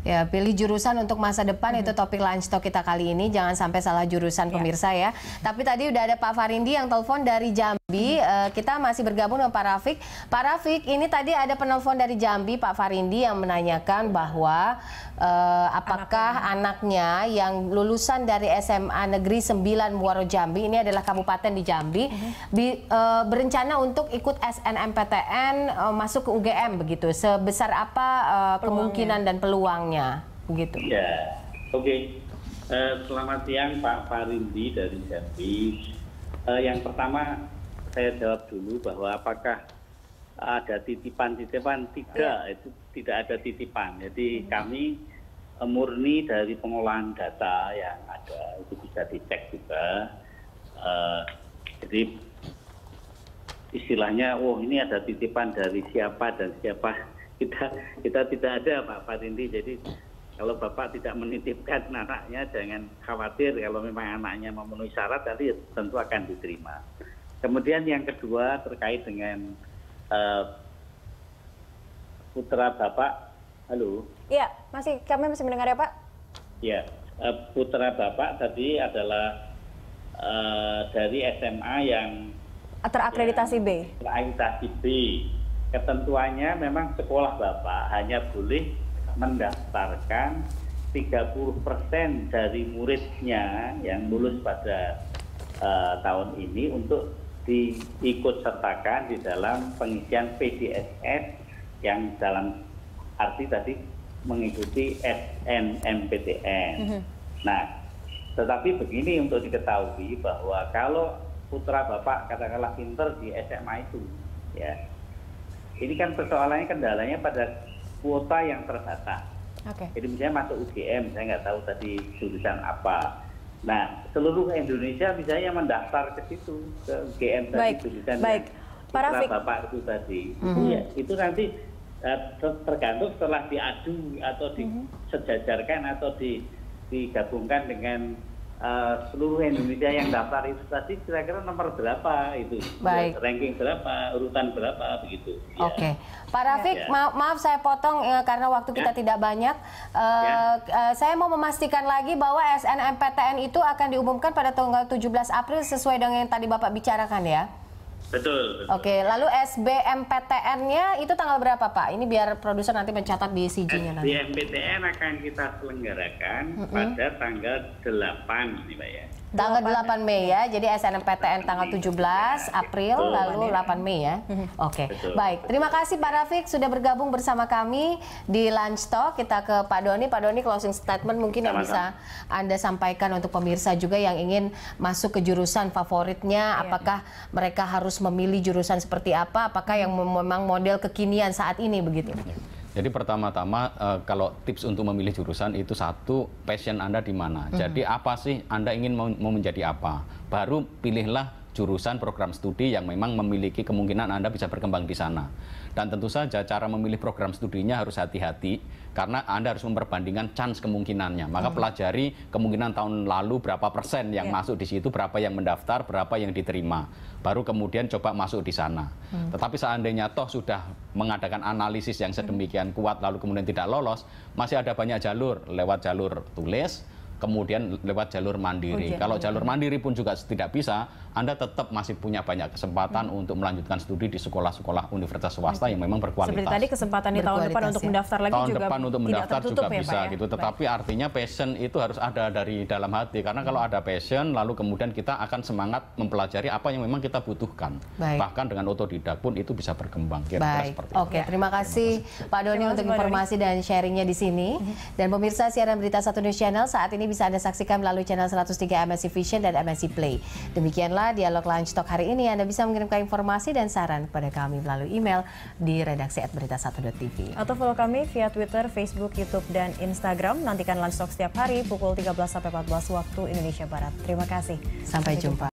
Ya, pilih jurusan untuk masa depan itu topik Lunch Talk kita kali ini. Jangan sampai salah jurusan pemirsa ya. Tapi tadi udah ada Pak Farindi yang telepon dari Jambi. Kita masih bergabung dengan Pak Rafiq. Pak Rafiq, ini tadi ada penelpon dari Jambi, Pak Farindi, yang menanyakan bahwa apakah anaknya yang lulusan dari SMA Negeri 9 Muaro Jambi, ini adalah kabupaten di Jambi, berencana untuk ikut SNMPTN masuk ke UGM begitu. Sebesar apa kemungkinan dan peluangnya? Begitu. Ya, oke. Selamat siang Pak Farindi dari Jambi. Yang pertama saya jawab dulu bahwa apakah ada titipan-titipan? Tidak, itu tidak ada titipan. Jadi kami murni dari pengolahan data yang ada, itu bisa dicek juga. Jadi istilahnya, oh ini ada titipan dari siapa dan siapa. Kita tidak ada Pak Farindi. Jadi kalau Bapak tidak menitipkan anaknya, jangan khawatir. Kalau memang anaknya memenuhi syarat, nanti tentu akan diterima. Kemudian yang kedua terkait dengan putra Bapak. Halo? Iya, kami masih mendengar ya Pak? Ya, putra Bapak tadi adalah dari SMA yang terakreditasi B. Terakreditasi B. Ketentuannya memang sekolah Bapak hanya boleh mendaftarkan 30% dari muridnya yang lulus pada tahun ini untuk diikut sertakan di dalam pengisian PDSS yang dalam arti tadi mengikuti SNMPTN. Nah, tetapi begini untuk diketahui bahwa kalau putra Bapak katakanlah pinter di SMA itu, ya, ini kan persoalannya kendalanya pada kuota yang terbatas. Jadi misalnya masuk UGM, saya nggak tahu tadi jurusan apa. Nah, seluruh Indonesia misalnya mendaftar ke situ, ke UGM tadi jurusan putra Bapak itu tadi. Itu nanti tergantung setelah diadu atau disejajarkan atau digabungkan dengan seluruh Indonesia yang daftar itu tadi, kira-kira nomor berapa itu, ranking berapa, urutan berapa, begitu. Oke, Pak Rafiq, maaf saya potong karena waktu kita tidak banyak. Saya mau memastikan lagi bahwa SNMPTN itu akan diumumkan pada tanggal 17 April sesuai dengan yang tadi Bapak bicarakan ya? Betul. Oke, lalu SBMPTN-nya itu tanggal berapa Pak? Ini biar produser nanti mencatat di CG-nya nanti. SBMPTN akan kita selenggarakan pada tanggal 8 nih Pak ya. Tanggal 8 Mei ya, jadi SNMPTN tanggal 17 April, lalu 8 Mei ya. Oke, baik. Terima kasih Pak Rafiq sudah bergabung bersama kami di Lunch Talk. Kita ke Pak Doni. Pak Doni, closing statement mungkin yang bisa Anda sampaikan untuk pemirsa juga yang ingin masuk ke jurusan favoritnya. Apakah mereka harus memilih jurusan seperti apa? Apakah yang memang model kekinian saat ini begitu? Jadi pertama-tama kalau tips untuk memilih jurusan itu satu, passion Anda di mana. Jadi apa sih Anda ingin mau menjadi apa? Baru pilihlah jurusan program studi yang memang memiliki kemungkinan Anda bisa berkembang di sana. Dan tentu saja cara memilih program studinya harus hati-hati karena Anda harus memperbandingkan chance kemungkinannya. Maka pelajari kemungkinan tahun lalu berapa persen yang masuk di situ, berapa yang mendaftar, berapa yang diterima. Baru kemudian coba masuk di sana. Tetapi seandainya toh sudah mengadakan analisis yang sedemikian kuat lalu kemudian tidak lolos, masih ada banyak jalur, lewat jalur tulis, kemudian lewat jalur mandiri. Kalau jalur mandiri pun juga tidak bisa, Anda tetap masih punya banyak kesempatan untuk melanjutkan studi di sekolah-sekolah universitas swasta yang memang berkualitas. Seperti tadi kesempatan di tahun depan untuk mendaftar lagi tahun juga depan untuk mendaftar juga ya, bisa gitu. Tetapi artinya passion itu harus ada dari dalam hati. Karena kalau ada passion, lalu kemudian kita akan semangat mempelajari apa yang memang kita butuhkan. Bahkan dengan otodidak pun itu bisa berkembang. Oke, terima kasih Pak Doni untuk informasi dan sharingnya di sini. Dan pemirsa siaran Berita 1 News Channel saat ini bisa Anda saksikan melalui channel 103 MNC Vision dan MNC Play. Demikianlah dialog Lunch Talk hari ini. Anda bisa mengirimkan informasi dan saran kepada kami melalui email di redaksi@berita1.tv. Atau follow kami via Twitter, Facebook, YouTube, dan Instagram. Nantikan Lunch Talk setiap hari pukul 13 sampai 14 waktu Indonesia Barat. Terima kasih. Sampai jumpa.